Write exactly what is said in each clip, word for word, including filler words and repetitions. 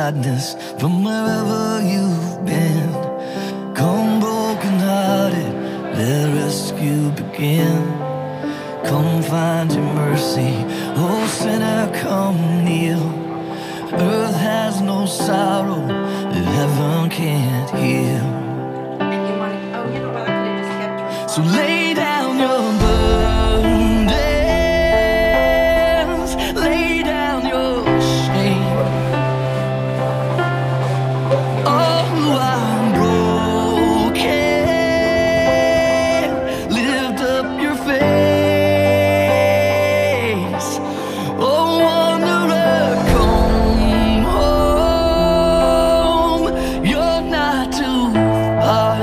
sadness from wherever you've been. Come broken-hearted, let rescue begin. Come find your mercy, oh sinner, come kneel. Earth has no sorrow that heaven can't heal. So lay down your burdens, lay down your shame. Oh, I'm broken, lift up your face. Oh, wanderer, come home, you're not too far.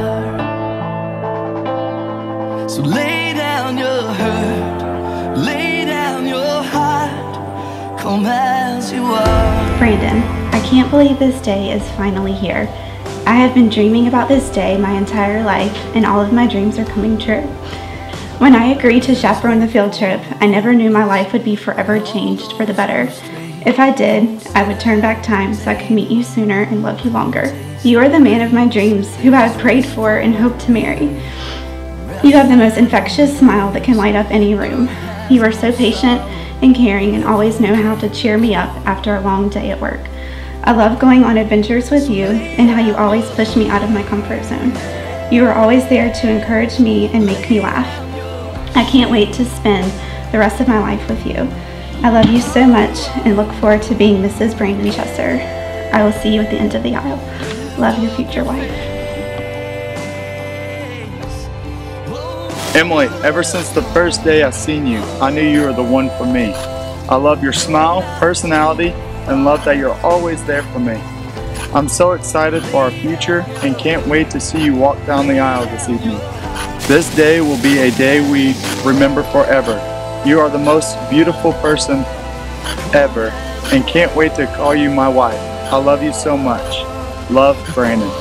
So lay down your hurt, lay down your heart, come as you are. Brandon, I can't believe this day is finally here. I have been dreaming about this day my entire life, and all of my dreams are coming true. When I agreed to chaperone the field trip, I never knew my life would be forever changed for the better. If I did, I would turn back time so I could meet you sooner and love you longer. You are the man of my dreams who I have prayed for and hoped to marry. You have the most infectious smile that can light up any room. You are so patient and caring and always know how to cheer me up after a long day at work. I love going on adventures with you and how you always push me out of my comfort zone. You are always there to encourage me and make me laugh. I can't wait to spend the rest of my life with you. I love you so much and look forward to being Missus Brandon Chesser. I will see you at the end of the aisle. Love, your future wife. Emily, ever since the first day I seen you, I knew you were the one for me. I love your smile, personality, and love that you're always there for me. I'm so excited for our future and can't wait to see you walk down the aisle this evening. This day will be a day we remember forever. You are the most beautiful person ever and can't wait to call you my wife. I love you so much. Love, Brandon.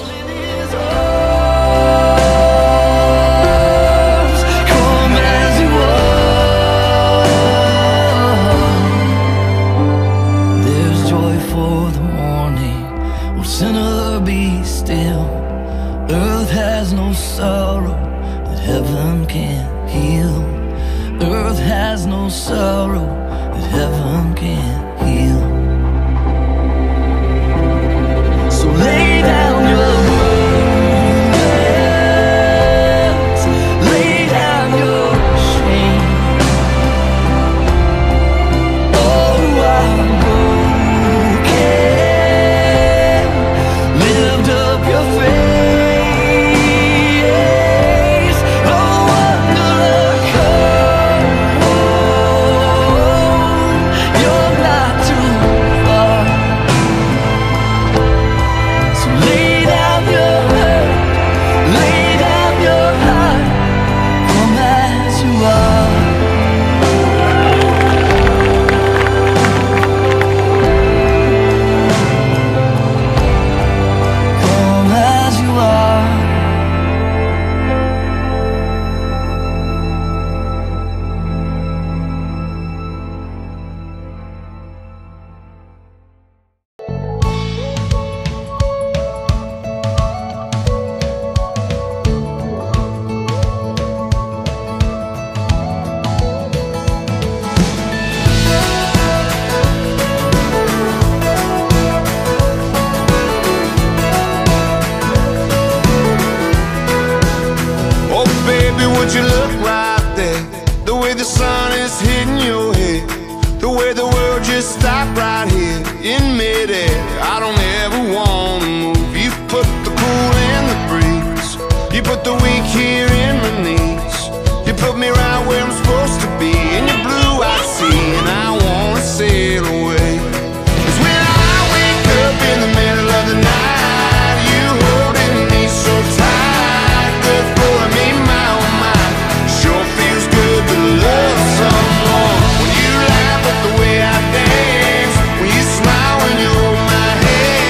Sinner, be still. Earth has no sorrow that heaven can't heal. Earth has no sorrow that heaven can't heal. So lay down your burdens, lay down your shame. Oh, I'm would you look right there? The way the sun is hitting your head, the way the world just stopped right here in midair. I don't ever wanna move. You put the cool in the breeze, you put the weak here in my knees. You put me right where I'm supposed to be in your blue-eyed sea, and I wanna sail away. 'Cause when I wake up in the middle of the night, you holding me so tight, good for me, my oh my. Sure feels good to love someone. When you laugh at the way I dance, when you smile when you hold my hand.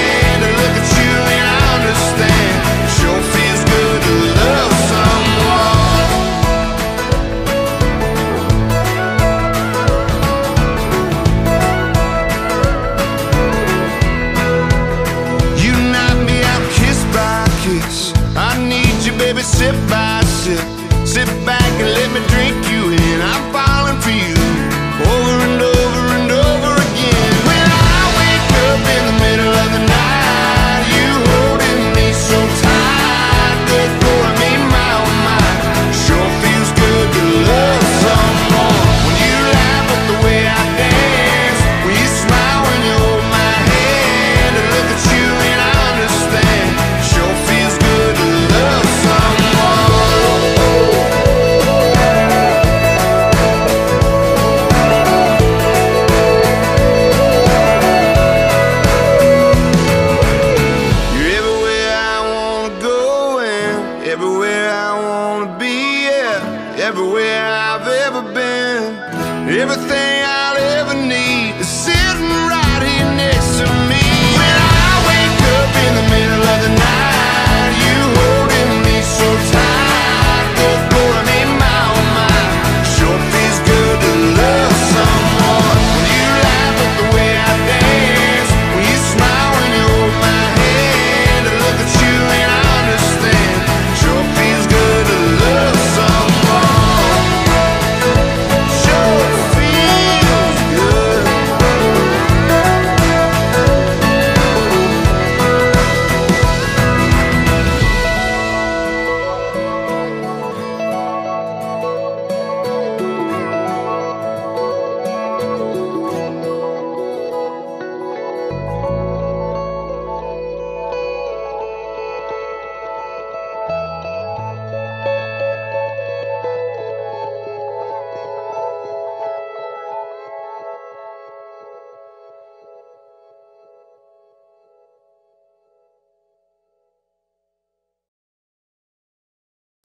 everywhere I've ever been. Everything